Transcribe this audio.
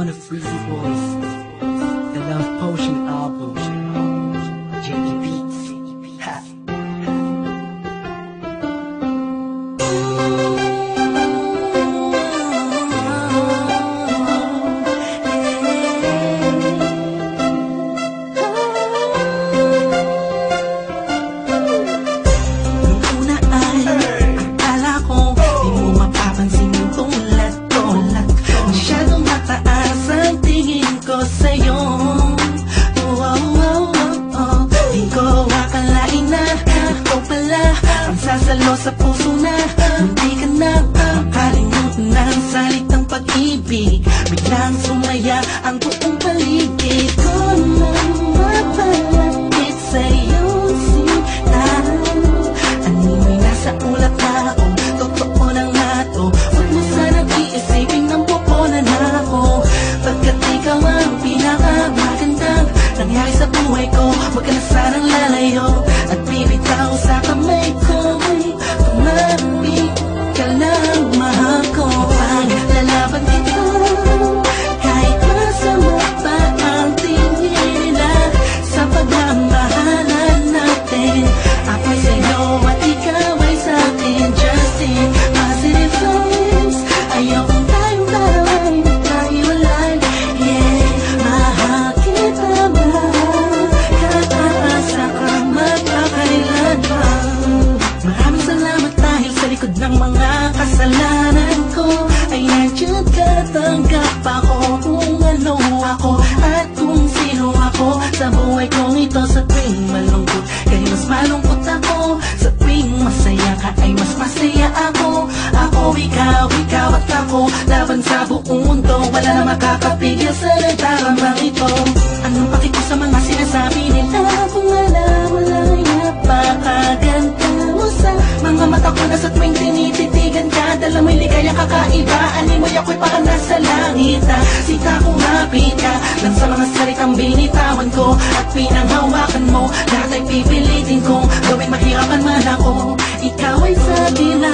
one of Freezy Boys, the Love Potion album, JD Beats. Ha. Sasalo sa puso na, hindi ka na makalimutan ng salitang pag-ibig. Biglang sumaya ang buong paligid ko nang mapalapit sa'yo sinta. Animoy nasa ulat na ako, totoo lang na to. Huwag mo sanang iisipin ng pupunan ako, pagkat ikaw ang pinakamagandang nangyari sa buhay ko. Huwag ka na sanang lalayo at bibitaw sa kamay ko. Tumapit ka lang, mahal ko. Paglalaban dito, kahit masama pa ang tingin nila sa pagmamahalan natin. Ako'y sa'yo at ikaw ay sa'kin. Just in positive vibes, ayokong tayong dalawa'y magkahiwalay. Yeah, mahal kita ba? Kataasa ka magkakailan pa. Maraming salamat dahil sa likod ng mga kasalanan ko ay nandiyan ka, tanggap ako kung ano ako at kung sino ako sa buhay kong ito. Sa tuwing malungkot kaya mas malungkot ako, sa tuwing masaya ka ay mas masaya ako. Ako, ikaw at ako, laban sa buong mundo, wala na makakapigil sa nagtaramang ito. Anong paki ko sa mga sinasabi nila kung alam mo lang ay napakaganda mo sa mga mata ko na sa tuwing tinititigan ka. Dala mo'y ligaya kakaiba, animoy ako'y parang nasa langit. Sita kong hapit ka lang sa mga salitang binitawan ko at pinanghawakan mo. Lahat ay pipilitin kong gawin mahirapan man ako. Ikaw ay sa dilan